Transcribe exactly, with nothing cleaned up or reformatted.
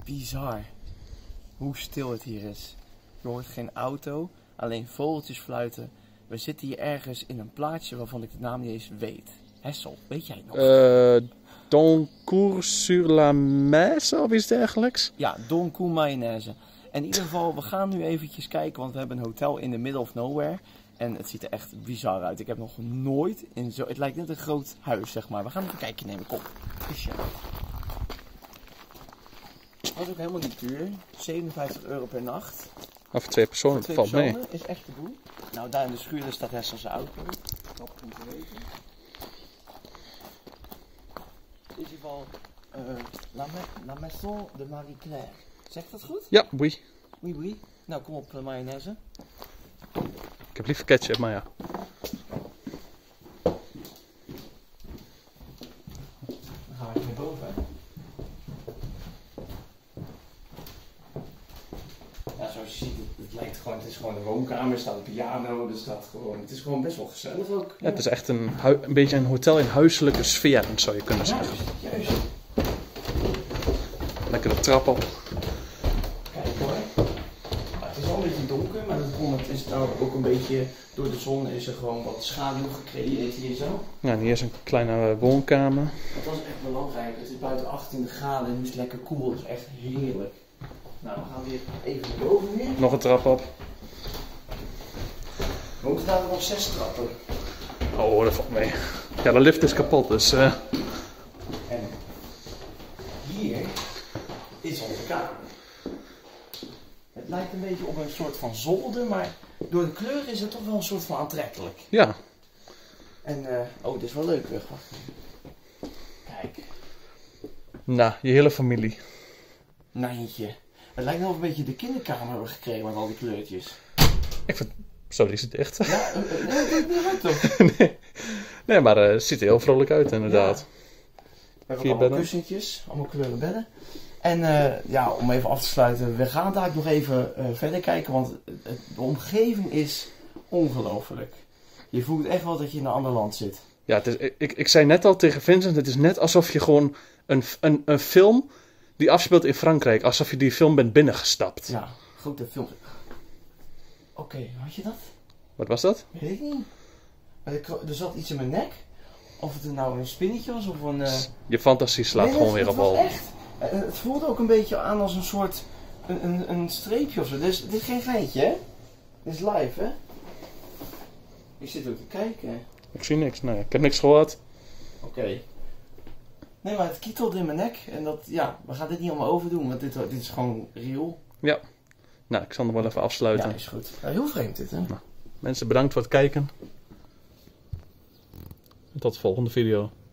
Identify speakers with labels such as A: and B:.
A: bizar hoe stil het hier is. Je hoort geen auto, alleen vogeltjes fluiten. We zitten hier ergens in een plaatsje waarvan ik de naam niet eens weet. Hessel, weet jij het nog?
B: Uh, Doncourt-sur-la-Meuse of iets dergelijks?
A: Ja, Doncourt Mayonaise. En in ieder geval, we gaan nu eventjes kijken, want we hebben een hotel in the middle of nowhere. En het ziet er echt bizar uit. Ik heb nog nooit in zo... Het lijkt net een groot huis, zeg maar. We gaan even een kijkje nemen. Kom. Visje. Dat is ook helemaal niet duur. zevenenvijftig euro per nacht.
B: Maar voor twee personen,
A: voor twee
B: valt
A: personen
B: mee.
A: Is echt te doen. Nou, daar in de schuur staat Hessel zijn auto. Top om te weten. In ieder geval, uh, la, la Maison de Marie Claire. Zegt dat goed?
B: Ja, oui.
A: Oui, oui. Nou, kom op, uh, mayonaise.
B: Ik heb liever ketchup, maar ja.
A: Dan gaan we even naar boven. Ja, zoals je ziet, het, het lijkt gewoon, het is gewoon een woonkamer, er staat een piano, er staat gewoon, het is gewoon best wel gezellig ook.
B: Ja, het is echt een, een beetje een hotel in huiselijke sfeer, zou je kunnen zeggen.
A: Juist, juist.
B: Lekker de trap op.
A: Kijk hoor. Ja, het is wel een beetje donker, maar dat komt, het is nou ook een beetje, door de zon is er gewoon wat schaduw gecreëerd hier zo.
B: Ja, hier is een kleine woonkamer.
A: Dat was echt belangrijk, het is buiten achtentwintig graden en nu is het lekker koel, dat is echt heerlijk. Nou, we gaan weer even naar boven weer.
B: Nog een trap op.
A: We moeten daar nog zes trappen.
B: Oh, dat valt mee. Ja, de lift is kapot, dus... Uh...
A: En hier is onze kamer. Het lijkt een beetje op een soort van zolder, maar door de kleur is het toch wel een soort van aantrekkelijk.
B: Ja.
A: En, uh, oh, dit is wel leuk. Wacht even. Kijk.
B: Nou, je hele familie.
A: Nijntje. Het lijkt wel of we een beetje de kinderkamer hebben gekregen met al die kleurtjes.
B: Ik vind... Zo, die is het echt.
A: Ja, uh, uh, nee, dat is niet toch?
B: nee. nee, maar uh, het ziet er heel vrolijk uit inderdaad.
A: Ja. We hebben
B: Vier
A: allemaal
B: bedden.
A: kussentjes, allemaal kleuren bedden. En uh, ja, om even af te sluiten, we gaan daar nog even uh, verder kijken, want de omgeving is ongelooflijk. Je voelt echt wel dat je in een ander land zit.
B: Ja, het is, ik, ik zei net al tegen Vincent, het is net alsof je gewoon een, een, een film die afspeelt in Frankrijk, alsof je die film bent binnengestapt.
A: Ja, grote film. Oké, okay, had je dat?
B: Wat was dat?
A: Weet ik niet. Er, er zat iets in mijn nek. Of het nou een spinnetje was of een... Uh...
B: Je fantasie slaat
A: nee,
B: gewoon
A: het,
B: weer
A: het
B: op wal.
A: echt. Het voelde ook een beetje aan als een soort... Een, een, een streepje of zo. Dus dit is geen geintje, hè? Dit is live, hè? Ik zit ook te kijken.
B: Ik zie niks, nee. Ik heb niks gehoord.
A: Oké. Okay. Nee, maar het kietelde in mijn nek. En dat, ja, we gaan dit niet allemaal overdoen, want dit, dit is gewoon real.
B: Ja. Nou, ik zal hem wel even afsluiten.
A: Ja, is goed. Ja, heel vreemd dit, hè?
B: Nou, mensen, bedankt voor het kijken. En tot de volgende video.